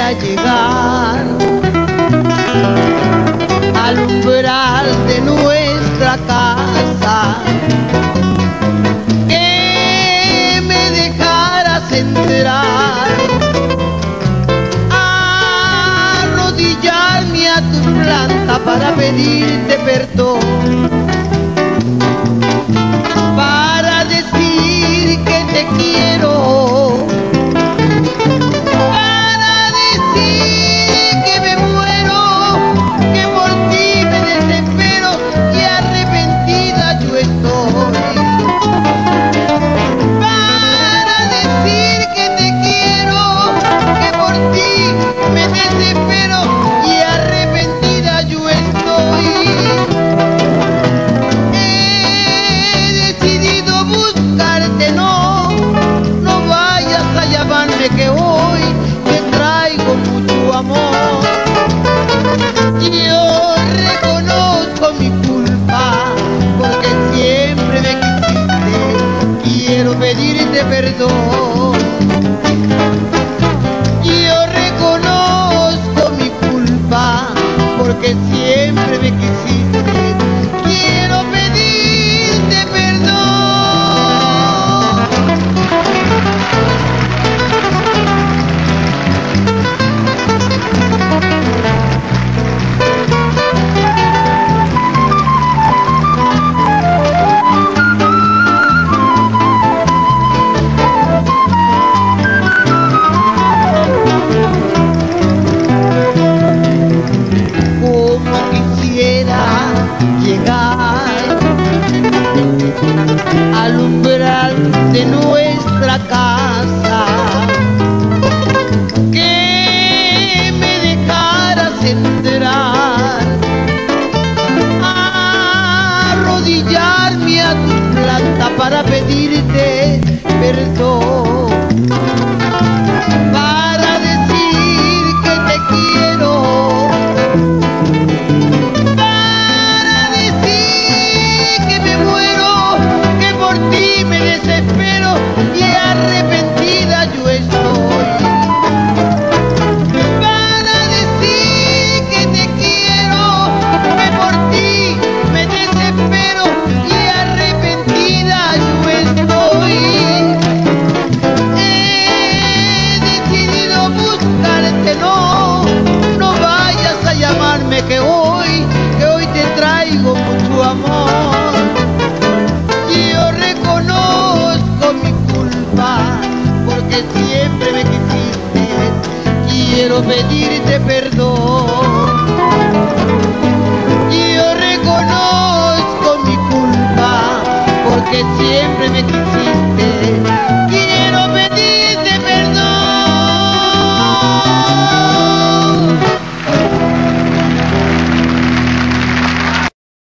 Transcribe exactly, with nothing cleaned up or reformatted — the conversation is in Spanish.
quisiera llegar al umbral de nuestra casa, que me dejaras entrar, arrodillarme a tu planta para pedirte perdón, para decir que te quiero, para decir que me muero, que por ti me desespero y arrepentida yo estoy, para decir que te quiero, que por ti me desespero y arrepentida yo estoy. Que hoy te traigo mucho amor. Yo reconozco mi culpa, porque siempre me quisiste, quiero pedirte perdón. Yo reconozco mi culpa, porque siempre me quisiste, quiero pedirte perdón. Llegar al umbral de nuestra casa, que me dejaras entrar, arrodillarme a tu planta para pedirte perdón, para decir que te quiero, me desespero y arrepentida yo estoy, para decir que te quiero, que por ti me desespero y arrepentida yo estoy. He decidido buscarte, no, no vayas a llamarme, que hoy, que hoy te traigo mucho amor. Porque siempre me quisiste, quiero pedirte perdón. Yo reconozco mi culpa, porque siempre me quisiste, quiero